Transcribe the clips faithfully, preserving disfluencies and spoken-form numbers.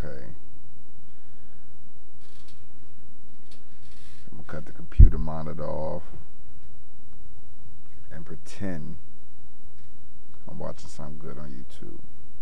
Okay. I'm gonna cut the computer monitor off and pretend I'm watching something good on YouTube.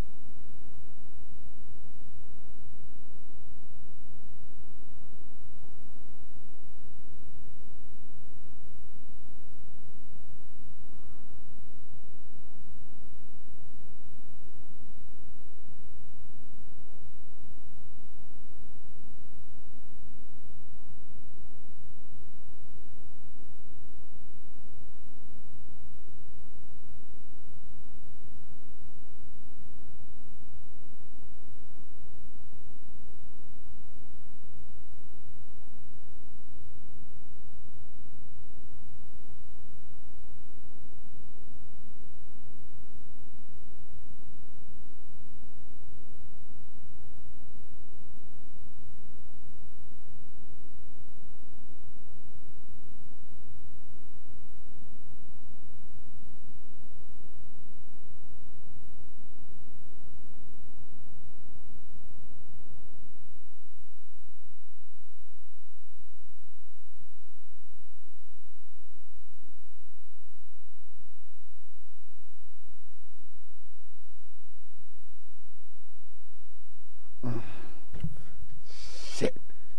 Shit.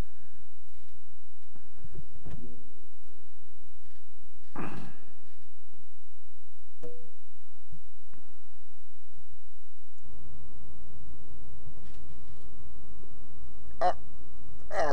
Uh, uh.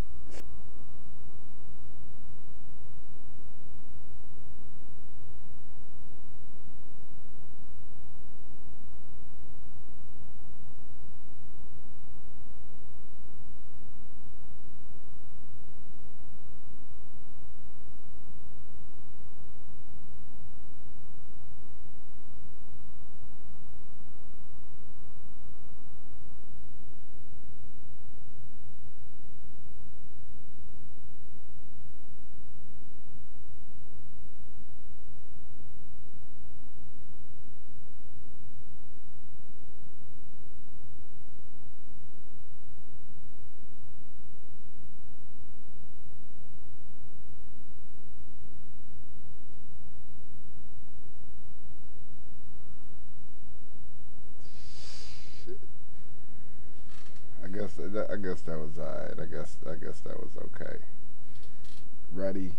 I guess that, I guess that was alright. I guess I guess that was okay. Ready?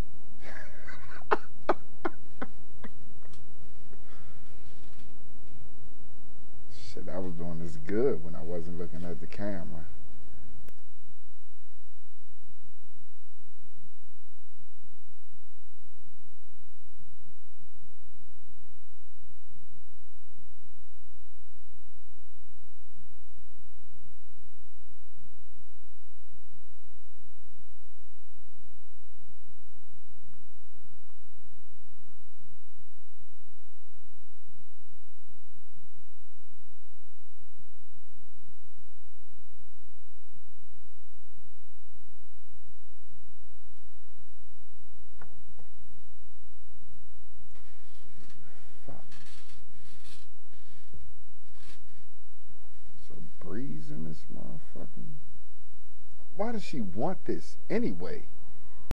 Shit, I was doing this good when I wasn't looking at the camera. Breeze in this motherfucking. Why does she want this anyway?